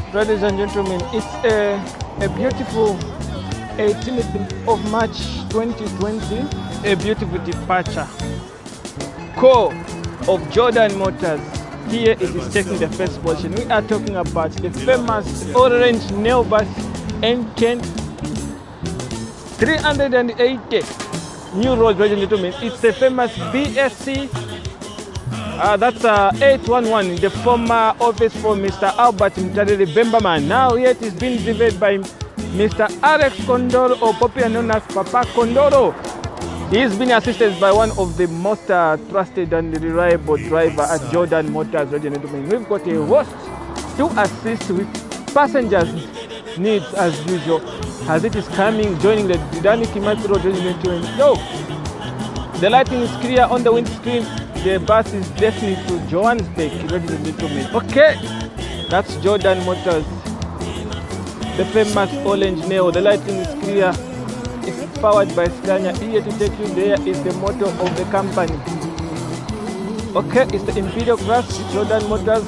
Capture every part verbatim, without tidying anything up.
Ladies and gentlemen, it's a, a beautiful eighteenth of March twenty twenty, a beautiful departure. Core of Jordan Motors. Here it is taking the first position. We are talking about the famous orange Neo bus N ten three eighty new road, ladies and gentlemen. It's a famous B S C. Uh, that's uh, eight one one, the former office for Mister Albert Mutadele Bembaman. Now here it is being delivered by Mister Alex Kondoro, or popularly known as Papa Kondoro. He is being assisted by one of the most uh, trusted and reliable driver at Jordan Motors, ladies and gentlemen. We've got a host to assist with passengers' needs as usual, as it is coming, joining the Didani Kimathi Road, ladies and gentlemen. So, the lighting is clear on the windscreen. The bus is destined to Johannesburg, ladies and gentlemen. Okay, that's Jordan Motors, the famous orange Neo. The lighting is clear. It's powered by Scania. Here to take you there is the motto of the company. Okay, it's the Imperial class, Jordan Motors.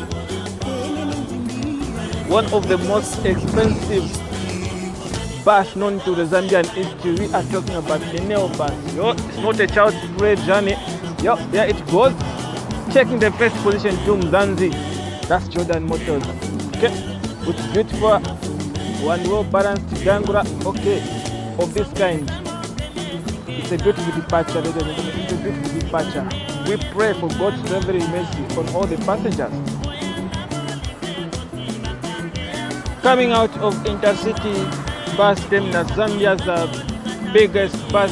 One of the most expensive bus known to the Zambian history. We are talking about the Neo bus. Yo, it's not a child's play journey. Yo, there it goes. Checking the first position to Mzanzi. That's Jordan Motors. Okay, it's beautiful. One row balanced Gangura. Okay, of this kind. It's a beautiful departure. It's a beautiful departure. We pray for God's traveling mercy on all the passengers. Coming out of Intercity bus terminal, Zambia's uh, biggest bus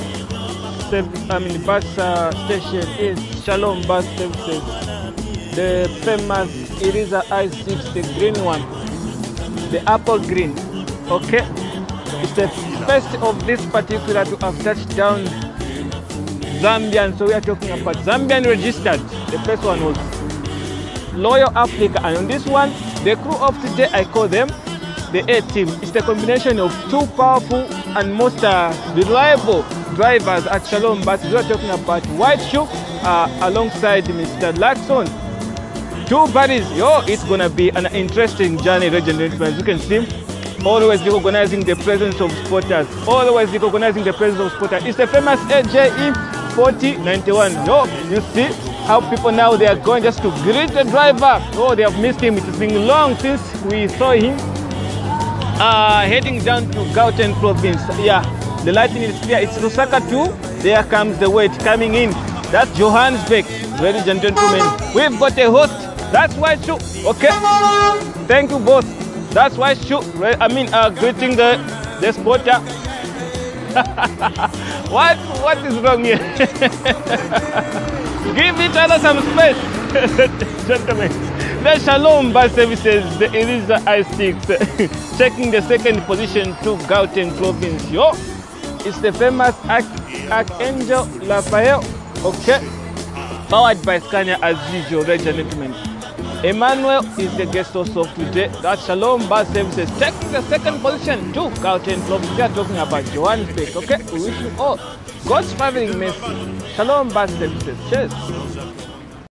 I mean bus uh, station is Shalom Bus Services. The famous Iriza I six, the green one, the apple green. Okay, it's the first of this particular to have touched down Zambian. So we are talking about Zambian registered. The first one was Loyal Africa, and on this one, the crew of today, I call them the A team. It's the combination of two powerful and most uh, reliable drivers at Shalom Bus. We are talking about White Shoe uh, alongside Mister Laxon. Two buddies. Yo, it's gonna be an interesting journey, ladies and gentlemen. As you can see, always recognizing the presence of spotters. Always recognizing the presence of spotters. It's the famous A J E forty ninety-one. Yo, you see how people now they are going just to greet the driver. Oh, they have missed him. It's been long since we saw him uh, heading down to Gauteng province. Yeah. The lighting is clear. It's Lusaka two. There comes the weight coming in. That's Johannesburg, ladies and gentlemen. We've got a host. That's White Shoe. Okay. Thank you both. That's White Shoe. I mean, uh, greeting the the spotter. what what is wrong here? Give each other some space, gentlemen. The Shalom Bus Services, the Iriza I six, checking the second position to Gauteng province. Yo. It's the famous Arch Archangel Raphael, okay, powered by Scania as usual, ladies and gentlemen. Emmanuel is the guest host of today. That's Shalom Bus Services, taking the second position to Gauteng province. We are talking about Johannesburg, okay? We wish you all God's traveling mercy. Shalom Bus Services. Cheers.